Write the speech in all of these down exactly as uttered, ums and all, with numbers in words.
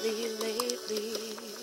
lately, lately.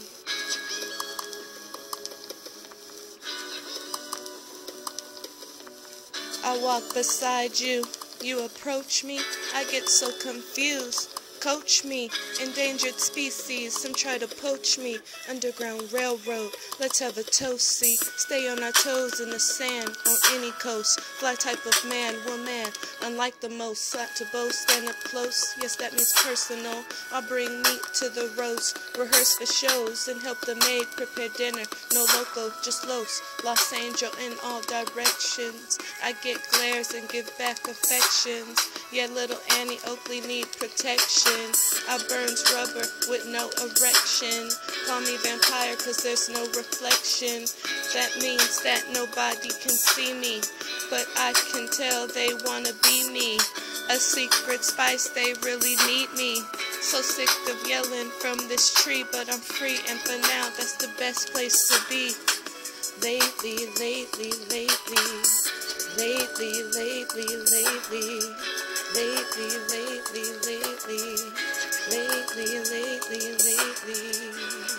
I walk beside you, you approach me, I get so confused. Coach me, endangered species, some try to poach me. Underground railroad, let's have a toast, see. Stay on our toes in the sand, on any coast. Fly type of man, woman, unlike the most. Slap to boast, stand up close, yes that means personal. I'll bring meat to the roast, rehearse for shows, and help the maid prepare dinner. No loco, just Los, Los Angeles in all directions. I get glares and give back affections. Yeah, little Annie Oakley need protection. I burns rubber with no erection. Call me vampire cause there's no reflection. That means that nobody can see me, but I can tell they wanna be me. A secret spice, they really need me. So sick of yelling from this tree, but I'm free, and for now that's the best place to be. Lately, lately, lately. Lately, lately, lately. Lately, lately, lately, lately, lately, lately.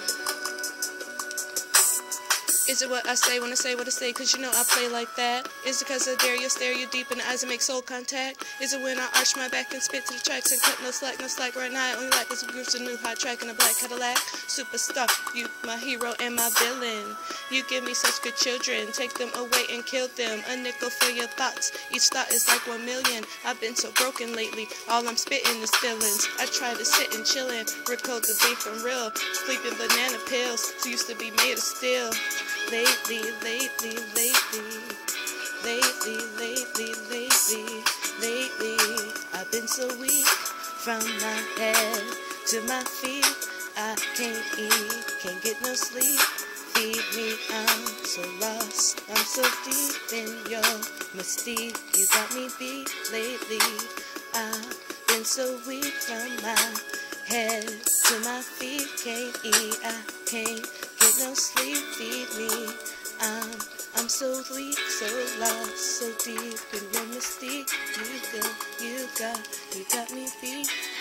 Is it what I say when I say what I say? Cause you know I play like that. Is it cause I dare you, stare you deep in the eyes and make soul contact? Is it when I arch my back and spit to the tracks and cut no slack, no slack right now? I only like this group's a new hot track in a black Cadillac. Superstar, you my hero and my villain. You give me such good children, take them away and kill them. A nickel for your thoughts, each thought is like one million. I've been so broken lately, all I'm spitting is feelings. I try to sit and chillin', record the beef from real. Sleeping banana pills, used to be made of steel. Lately, lately, lately, lately, lately, lately, lately, I've been so weak from my head to my feet. I can't eat, can't get no sleep. Feed me, I'm so lost, I'm so deep in your mystique. You got me beat lately. I've been so weak from my head to my feet. Can't eat, I can't get no sleep. Feed me, I'm, I'm so weak, so lost, so deep in your mystique. You got, you got, you got me beat.